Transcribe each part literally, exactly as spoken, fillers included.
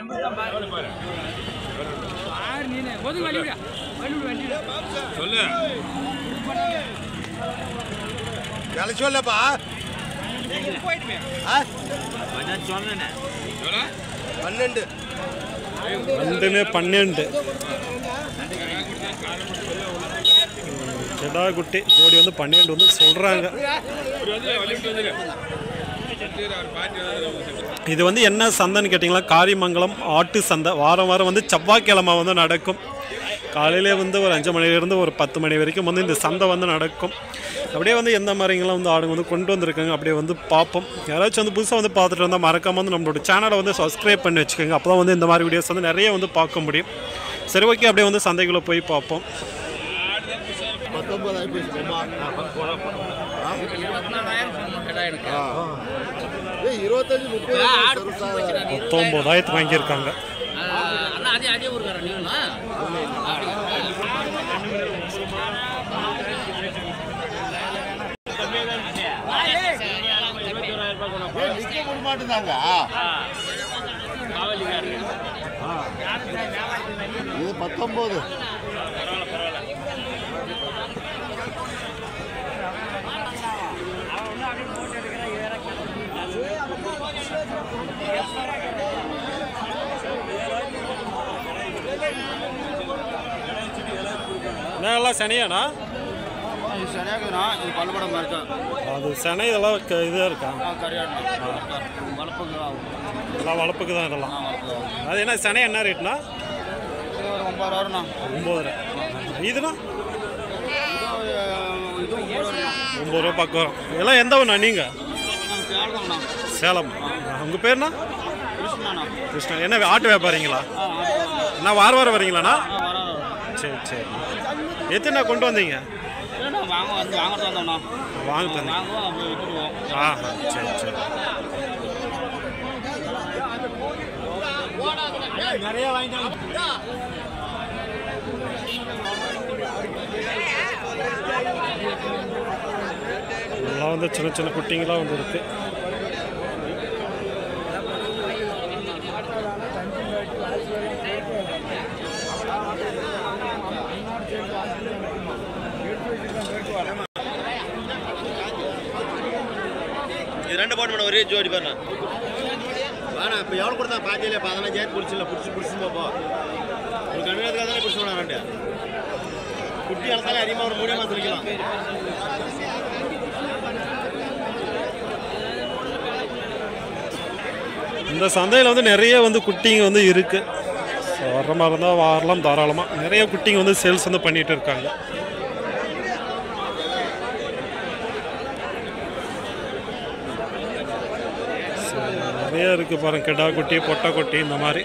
சொல்லு வேலை சொல்லப்பா பன்னெண்டு ரெண்டுமே பன்னெண்டு கிடா குட்டி ஜோடி வந்து பன்னெண்டு வந்து சொல்றாங்க. இது வந்து என்ன சந்தைன்னு கேட்டிங்களா, காரிமங்கலம் ஆட்டு சந்தை. வாரம் வாரம் வந்து செவ்வாய்க்கிழமை வந்து நடக்கும். காலையிலே வந்து ஒரு அஞ்சு மணிலேருந்து ஒரு பத்து மணி வரைக்கும் வந்து இந்த சந்தை வந்து நடக்கும். அப்படியே வந்து எந்த மாதிரிங்களாம் வந்து ஆடுங்க வந்து கொண்டு வந்திருக்காங்க அப்படியே வந்து பார்ப்போம். யாராச்சும் வந்து புதுசாக வந்து பார்த்துட்டு வந்தால் மறக்காமல் வந்து நம்மளோட சேனலை வந்து சப்ஸ்கிரைப் பண்ணி வச்சுக்கோங்க. அப்போ தான் வந்து இந்த மாதிரி வீடியோஸ் வந்து நிறைய வந்து பார்க்க முடியும். சரி, ஓகே, அப்படியே வந்து சந்தைக்குள்ளே போய் பார்ப்போம். பத்தொன்பதாயிரத்துக்கு வாங்கியிருக்காங்க. இது பத்தொன்பது என்னெல்லாம் சனியாண்ணா? அது சனை இதெல்லாம் இதாக இருக்கா? எல்லாம் வளர்ப்புக்கு தான் இதெல்லாம். அது என்ன சனை என்ன ரேட்னா? ஒம்பது இதுனா ஒம்பது ரூபா பக்கம் வரும். இதெல்லாம் எந்த ஒன்றா நீங்கள்? சேலம். உங்கள் பேர்னா? கிருஷ்ணா. என்ன ஆட்டு வியாபாரிங்களா? என்ன வார வாரம் வரீங்களாண்ணா? சரி சரி. எத்தனை கொண்டு வந்தீங்க? வாங்க தந்தீங்க. ஆ சரி சரி. நிறைய வாங்கிட்டாங்க. எல்லாம் வந்து சின்ன சின்ன குட்டிங்களாம் வந்து இருக்கு. ரெண்டு போட்டு ஒரே ஜோடி பாருண்ணா வேணா. இப்போ எவ்வளோ கொடுத்தா பாத்தியில பதினஞ்சாயிரம் பிடிச்சிடல. பிடிச்சி பிடிச்சி போப்போ ஒரு கம்மியாக தானே பிடிச்சி வேணா. ரெண்டு குட்டி அளத்தாலே அதிகமாக ஒரு மூலியமாக சொல்லிக்கலாம். இந்த சந்தையில் வந்து நிறைய வந்து குட்டிங்க வந்து இருக்குது. வர்ற மாதிரி இருந்தால் வரலாம் தாராளமாக. நிறைய குட்டிங்க வந்து சேல்ஸ் வந்து பண்ணிகிட்டு இருக்காங்க. நிறைய இருக்குது பாருங்க, கிடா குட்டி பொட்டை குட்டி இந்த மாதிரி.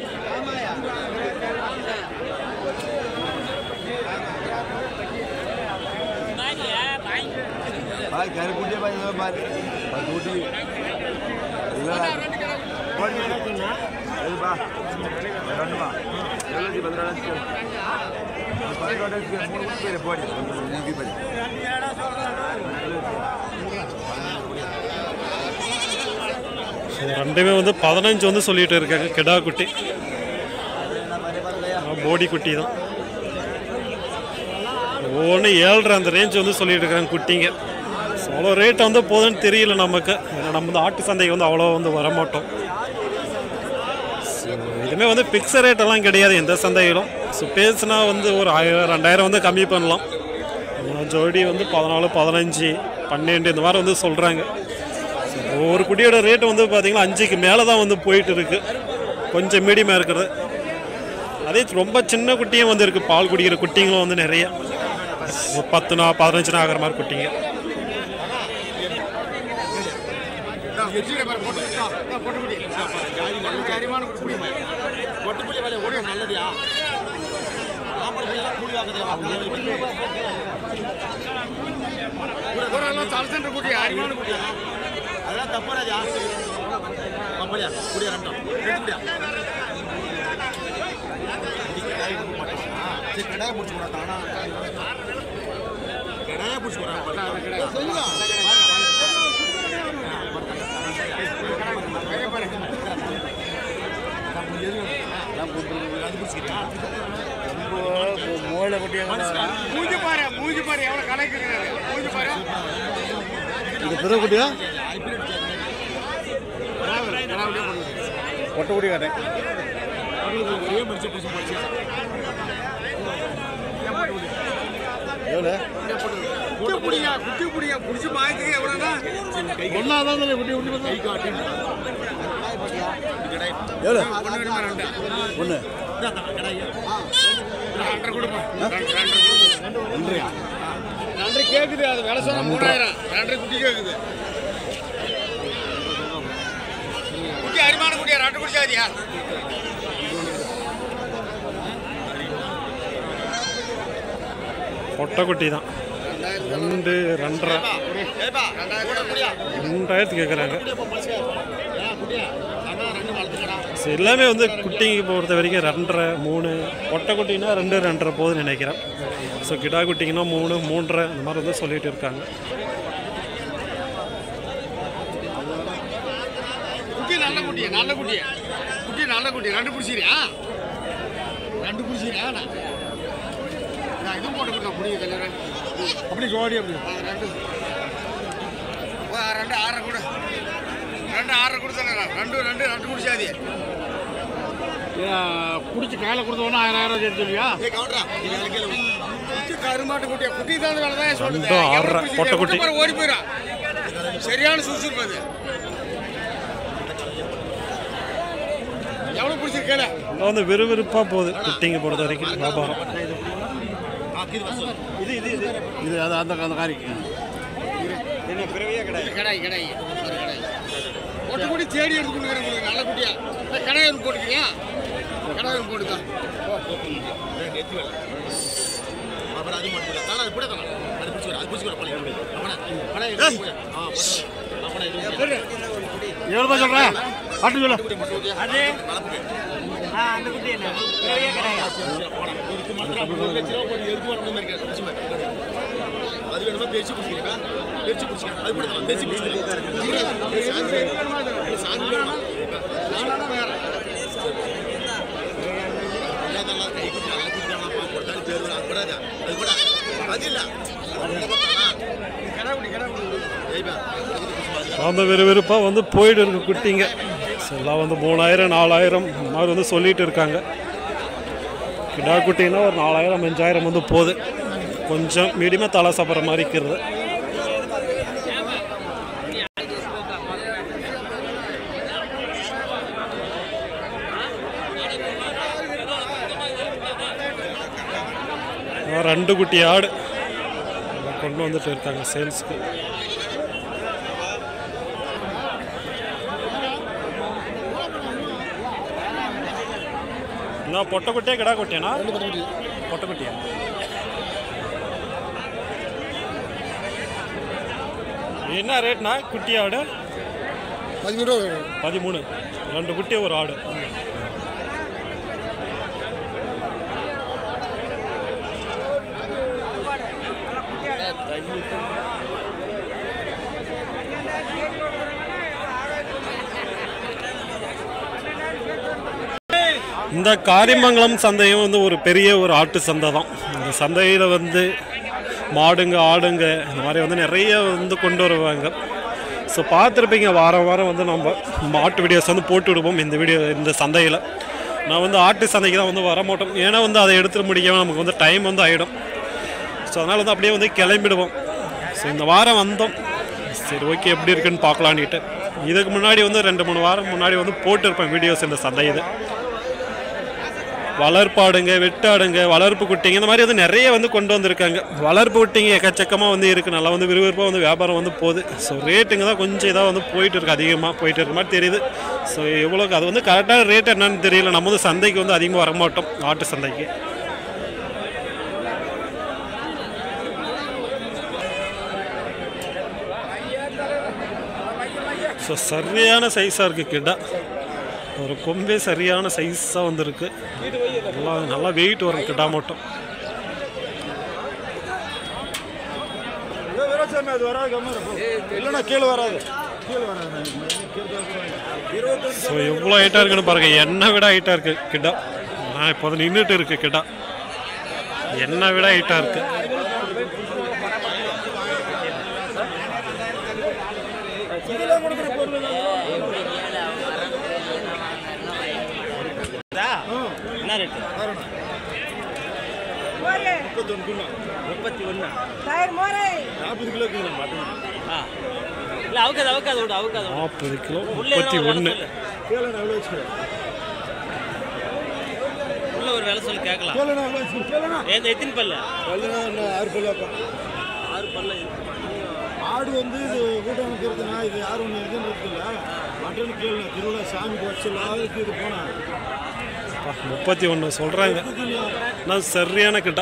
ரெண்டுமே வந்து பதினஞ்சு வந்து சொல்லிட்டு இருக்காங்க. கிடா குட்டி போடி குட்டி தான். ஒவ்வொன்று ஏழரை அந்த ரேஞ்ச் வந்து சொல்லிட்டு இருக்காங்க குட்டிங்க. அவ்வளோ ரேட் வந்து போதுன்னு தெரியல நமக்கு. ஏன்னா நம்ம வந்து ஆட்டு சந்தைக்கு வந்து அவ்வளோ வந்து வரமாட்டோம். இதுவுமே வந்து பிக்ஸ ரேட்டெல்லாம் கிடையாது எந்த சந்தையிலும். ஸோ பேசுனா வந்து ஒரு ஆயிரம் ரெண்டாயிரம் வந்து கம்மி பண்ணலாம். ஜோடி வந்து பதினாலு பதினஞ்சு பன்னெண்டு இந்த மாதிரி வந்து சொல்கிறாங்க. ஒரு குட்டியோட ரேட்டு வந்து பார்த்திங்கன்னா அஞ்சுக்கு மேலே தான் வந்து போயிட்டு இருக்குது. கொஞ்சம் மீடியமாக இருக்கிறது. அதே ரொம்ப சின்ன குட்டியும் வந்து இருக்குது. பால் குடிக்கிற குட்டிங்களும் வந்து நிறைய பத்து நாள் பதினஞ்சு நாள் ஆகிற மாதிரி குட்டிங்க. அதெல்லாம் தப்பாராஜா அப்படியா குடியா ரெண்டும் கடாய பிடிச்சி போடா தானா கடாய பிடிச்சி போடா சொல்லலாம். மூளை குட்டியாக மூஞ்சி பாரு மூஞ்சி பாரு எவ்வளோ கலைக்கிறாரு மூஞ்சி பாரு இது பெரிய குட்டியா ஒட்ட குட்டி காட்டேன் எவ்வளோ குட்டி பிடிங்க குட்டி பிடிங்க பிடிச்சி மாயத்துக்கு எவ்வளோண்ணா ஒன்றாதான் குட்டி குட்டி கை காட்டி எவ்வளோ ஒன்று நன்றி கேக்குது அது வேலை சொன்னா மூணாயிரம் நன்றி குட்டி கேக்குது குட்டி அரிமான குட்டியா ரெண்டு குடிச்சாதியா பொட்டக்குட்டி தான் ரெண்டு ரெண்டரை ரெண்டாயிரத்து கேட்குறாங்க. ஸோ எல்லாமே வந்து குட்டிங்க பொறுத்த வரைக்கும் ரெண்டரை மூணு, பொட்டை குட்டிங்கன்னா ரெண்டு ரெண்டரை போகுதுன்னு நினைக்கிறேன். ஸோ கிடா குட்டிங்கன்னா மூணு மூன்றரை இந்த மாதிரி வந்து சொல்லிட்டு இருக்காங்க. குட்டி நல்ல குட்டியா நல்ல குட்டியா குட்டி நல்ல குட்டி ரெண்டு பிடிச்சிரியா ரெண்டு பிடிச்சிரியா நான் இதுவும் போட்டு கொடுத்தேன் புடிங்க கல்யாணம் அப்படி ஜோடி அப்படி ரெண்டு ரெண்டு ஆறரை கூட ரெண்டு ஆறரை கொடுத்தேன் ரெண்டு ரெண்டு ரெண்டு குடிச்சாதி குடிச்சு கையில் கொடுத்தோன்னா ஆயிரம் ஆயிரம் சேர்த்து சொல்லியா கருமாட்டு குட்டியா குட்டி தான் வேலை தான் சொல்லுது ஓடி போயிடா சரியான சுறுசுறுப்பு எவ்வளோ பிடிச்சிருக்கேன் வந்து விறுவிறுப்பாக போகுது குட்டிங்க பொறுத்த வரைக்கும் வியாபாரம். இது இது இது இது அது அந்த அந்த காரிக்கு என்ன பிறவியே கிடையாது கடாய் கடாய் கடாய் ஒட்டு குட்டி தேடி எடுத்து கொடுக்குறேன் உங்களுக்கு நல்ல குட்டியா கடாய் ஒன்று போட்டுக்கிறியா கடாய் ஒன்று போட்டுக்கா அப்புறம் அது மட்டும் இல்லை அது கூட தான் அது பிடிச்சி வர அது பிடிச்சி வர பழைய எவ்வளோ சொல்கிறேன் காட்டு சொல்ல அது அந்த குட்டி என்ன பிறவியே கிடையாது அது வேணுமா பேச்சு பிடிச்சிருக்கா பேச்சு பிடிச்சிருக்கா அது கூட பேச்சு அந்த விறுவிறுப்பாக வந்து போயிட்டு இருக்கு குட்டிங்க. எல்லாம் வந்து மூணாயிரம் நாலாயிரம் இந்த மாதிரி வந்து சொல்லிட்டு இருக்காங்க. கிடா குட்டின்னா ஒரு நாலாயிரம் அஞ்சாயிரம் வந்து போகுது. கொஞ்சம் மீடியமாக தலை சாப்பிட்ற மாதிரி இருக்கிறது. ரெண்டு குட்டி ஆடு கொண்டு வந்துட்டு இருக்காங்க சேல்ஸ்க்கு. நான் பொட்டக்குட்டியா கிடா குட்டியாண்ணா? பொட்டக்குட்டியா? என்ன ரேட்னா குட்டி ஆடு? பதிமூணு பதிமூணு ரெண்டு குட்டி ஒரு ஆடு. இந்த காரிமங்கலம் சந்தையும் வந்து ஒரு பெரிய ஒரு ஆட்டு சந்தை தான். இந்த சந்தையில் வந்து மாடுங்க ஆடுங்க இந்த மாதிரி வந்து நிறைய வந்து கொண்டு வருவாங்க. ஸோ பார்த்துருப்பீங்க வாரம் வாரம் வந்து நம்ம மாட்டு வீடியோஸ் வந்து போட்டு விடுவோம். இந்த வீடியோ இந்த சந்தையில் நான் வந்து ஆட்டு சந்தைக்கு தான் வந்து வர மாட்டோம். ஏன்னா வந்து அதை எடுத்துகிட்டு முடியாமல் நமக்கு வந்து டைம் வந்து ஆகிடும். ஸோ அதனால் வந்து அப்படியே வந்து கிளம்பிடுவோம். ஸோ இந்த வாரம் வந்தோம், சரி ஓகே எப்படி இருக்குன்னு பார்க்கலான்ட்டு. இதுக்கு முன்னாடி வந்து ரெண்டு மூணு வாரம் முன்னாடி வந்து போட்டிருப்பேன் வீடியோஸ் இந்த சந்தையில். வளர்ப்பாடுங்க வெட்டாடுங்க வளர்ப்பு குட்டிங்க இந்த மாதிரி வந்து நிறைய வந்து கொண்டு வந்திருக்காங்க. வளர்ப்பு குட்டிங்க எக்கச்சக்கமாக வந்து இருக்குது. நல்லா வந்து விறுவிறுப்பாக வந்து வியாபாரம் வந்து போகுது. ஸோ ரேட்டுங்க தான் கொஞ்சம் இதாக வந்து போயிட்டு இருக்குது, அதிகமாக போயிட்டு இருக்க மாதிரி தெரியுது. ஸோ எவ்வளோக்கு அது வந்து கரெக்டான ரேட் என்னன்னு தெரியல. நம்ம வந்து சந்தைக்கு வந்து அதிகமாக வரமாட்டோம், ஆட்டு சந்தைக்கு. ஸோ சரியான சைஸாக இருக்குது கிட்டா. ஒரு கொம்பே சரியான சைஸாக வந்துருக்கு. நல்லா நல்லா வெயிட் வரும் கிட்டா மட்டும். ஸோ எவ்வளோ ஹைட்டாக இருக்குன்னு பாருங்கள், என்னை விட ஹைட்டாக இருக்குது கிட்டா. ஆனால் இப்போ அது நின்றுட்டு இருக்கு கிட்ட என்னை விட ஹைட்டாக இருக்கு. என்ன ரேட்டு? முப்பத்தி ஒன்று நாற்பது கிலோ மட்டன். ஆ இல்லை அவுக்காது அவுக்காது விடு அவுக்காது நாற்பது கிலோ முப்பத்தி ஒன்று உள்ள ஒரு வேலை சொல்லி கேட்கலாம். ஏன் எத்தனை பல்ல? ஆறு பல்லு ஆறு பல்ல. ஆடு வந்து இது கூட்டம் இருக்கிறதுனா இது யாரும் ஒன்று இருக்குன்னு இருக்குல்ல. மட்டன் கேள்வி திருவிழா சாமிக்கு வச்சு லாவுக்கு இது போனேன். முப்பத்தி ஒன்று சொல்கிறாங்க. நான் சரியான கிட்ட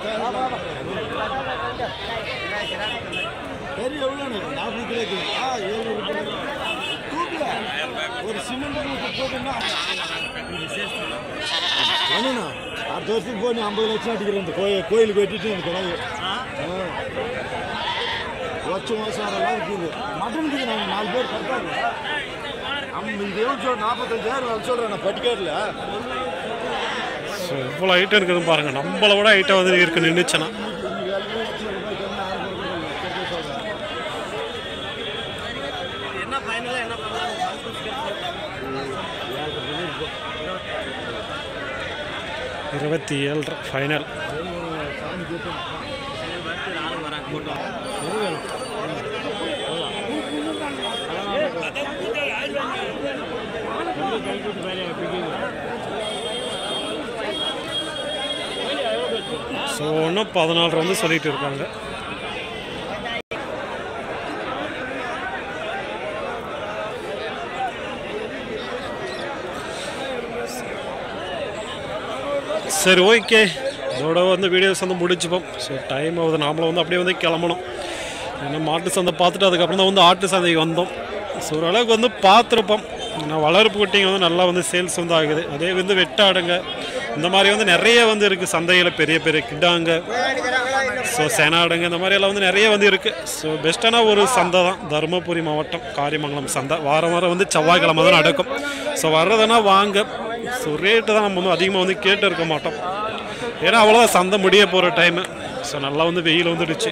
சரி எவ்வளோண்ணே? நாற்பது கிலோக்கு ஆ ஏழ்நூறு ஒரு சிமெண்ட் போட்டுன்னா வேணுண்ணா. அடுத்த வருஷத்துக்கு போய் நீ ஐம்பது லட்சம் அடிக்கிறேன். இந்த கோயில் கோயிலுக்கு வெட்டிட்டு அந்த கிடவு லட்சம் மாதம் அதெல்லாம் இருக்குது. மட்டனுக்கு நாங்கள் நாலு பேர் கரெக்டாக நம்ம இது எவ்வளோ சொல்கிறேன்? நாற்பத்தஞ்சாயிரம் நான் சொல்கிறேன். நான் பட்டிக்காட்டில் ஸோ இவ்வளோ ஹைட்டாக இருக்குதுன்னு பாருங்கள். நம்மளை விட ஹைட்டாக வந்து இருக்கு நின்றுச்சுன்னா. என்ன ஃபைனலாக என்ன பண்ணலாம்? இருபத்தி ஏழு ஃபைனல். ஸோ ஒன்றும் பதினாலு வந்து சொல்லிட்டு இருக்காங்க. சரி ஓகே, இதோட வந்து வீடியோஸ் வந்து முடிச்சுப்போம். ஸோ டைம் ஆகுது, நாமளும் வந்து அப்படியே வந்து கிளம்பணும். ஏன்னா மாட்டு சந்தை பார்த்துட்டு அதுக்கப்புறம் தான் வந்து ஆட்டு சந்தைக்கு வந்தோம். ஸோ ஓரளவுக்கு வந்து பார்த்துருப்போம். ஏன்னா வளர்ப்பு குட்டிங்க வந்து நல்லா வந்து சேல்ஸ் வந்து ஆகுது. அதே வந்து வெட்டாடுங்க இந்த மாதிரி வந்து நிறைய வந்து இருக்குது சந்தையில். பெரிய பெரிய கிட்டாங்க, ஸோ செனாடுங்க இந்த மாதிரியெல்லாம் வந்து நிறைய வந்து இருக்குது. ஸோ பெஸ்ட்டான ஒரு சந்தை தான் தருமபுரி மாவட்டம் காரியமங்கலம் சந்தை. வாரம் வாரம் வந்து செவ்வாய்க்கிழமை தான் நடக்கும். ஸோ வர்றதுன்னா வாங்க. ஸோ ரேட்டு தான் நம்ம வந்து அதிகமாக வந்து கேட்டு இருக்க மாட்டோம். ஏன்னா அவ்வளோதான் சந்தை முடிய போகிற டைமு. ஸோ நல்லா வந்து வெயில் வந்துடுச்சு.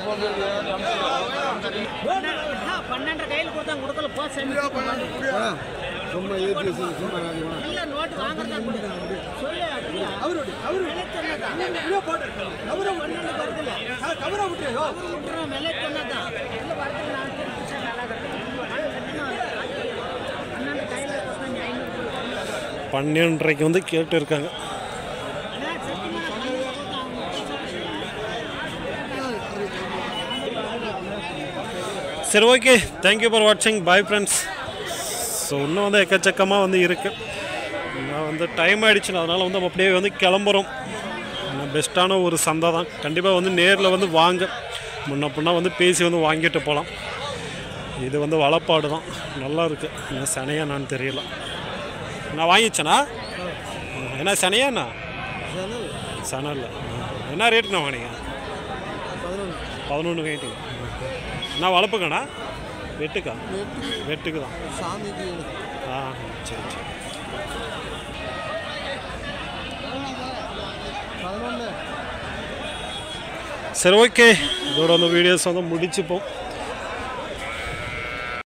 பன்னெண்டரைக்கு வந்து கேட்டு இருக்காங்க. சரி ஓகே, தேங்க்யூ ஃபார் வாட்சிங். Bye friends. ஸோ இன்னும் வந்து எக்கச்சக்கமாக வந்து இருக்குது. நான் வந்து டைம் ஆகிடுச்சு, அதனால் வந்து நம்ம அப்படியே வந்து கிளம்புறோம். பெஸ்ட்டான ஒரு சந்தை தான். கண்டிப்பாக வந்து நேரில் வந்து வாங்க. முன்ன பின்னா வந்து பேசி வந்து வாங்கிட்டு போகலாம். இது வந்து வளப்பாடு தான், நல்லா இருக்குது. என்ன சனையா நான் தெரியல. நான் வாங்கிச்சேண்ணா. என்ன சனையாண்ணா? சனல் என்ன ரேட்டுண்ணா வாங்கினீங்க? பதினொன்று வாங்கிட்டீங்க. நான் வளர்ப்புக்கண்ணா? வெட்டுக்கா? வெட்டுக்கு தான். ஆ சரி சரி. சரி ஓகே, இதோட வந்து வீடியோஸ் வந்து முடிச்சுப்போம்.